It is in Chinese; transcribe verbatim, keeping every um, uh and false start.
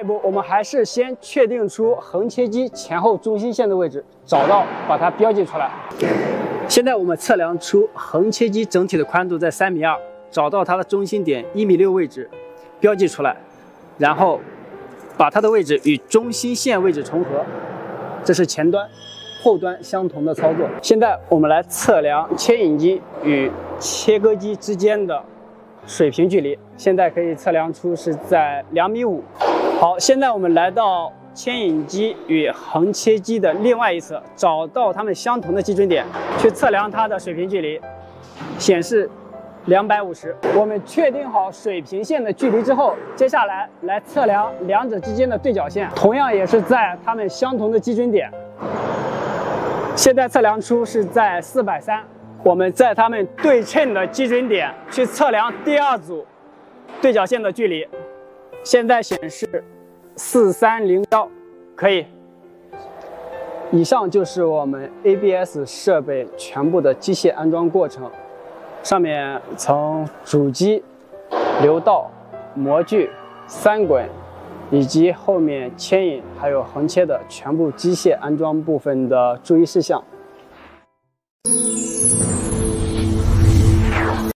一步，我们还是先确定出横切机前后中心线的位置，找到把它标记出来。现在我们测量出横切机整体的宽度在三米二，找到它的中心点一米六位置，标记出来，然后把它的位置与中心线位置重合，这是前端。后端相同的操作。现在我们来测量牵引机与切割机之间的水平距离，现在可以测量出是在两米五。好，现在我们来到牵引机与横切机的另外一侧，找到它们相同的基准点，去测量它的水平距离，显示两百五十。我们确定好水平线的距离之后，接下来来测量两者之间的对角线，同样也是在它们相同的基准点。现在测量出是在四百三，我们在它们对称的基准点去测量第二组对角线的距离，现在显示四三零幺，可以。以上就是我们 A B S 设备全部的机械安装过程，上面从主机、流道、模具、三滚，以及后面牵引还有横切的全部机械安装部分的注意事项